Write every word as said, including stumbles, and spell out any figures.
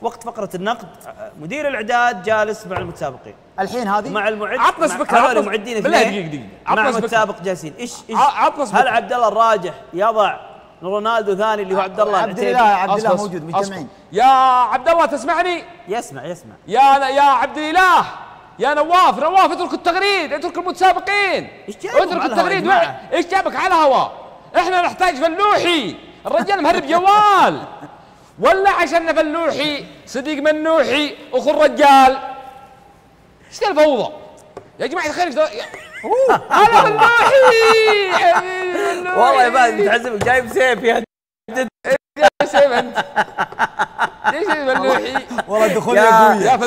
وقت فقره النقد مدير الاعداد جالس مع المتسابقين الحين هذه مع المعد عطنا سبكه هذول المعدين اثنين مع المتسابق جالسين ايش ايش هل عبد الله الراجح يضع رونالدو ثاني اللي هو عبد الله عبد الله عبد الله موجود مجتمعين. يا عبد الله تسمعني؟ يسمع يسمع. يا يا عبد الاله يا نواف نواف اترك التغريد اترك المتسابقين اترك التغريد. ايش جابك على الهواء؟ احنا نحتاج فلوحي، الرجال مهرب جوال ولا عشان فلوحي صديق منوحي اخو الرجال. ايش ذا الفوضى يا جماعه الخير؟ ايش انا فلوحي والله يا بعد متعذب جايب سيف يا سيف انت ليش فلوحي؟ والله دخول يا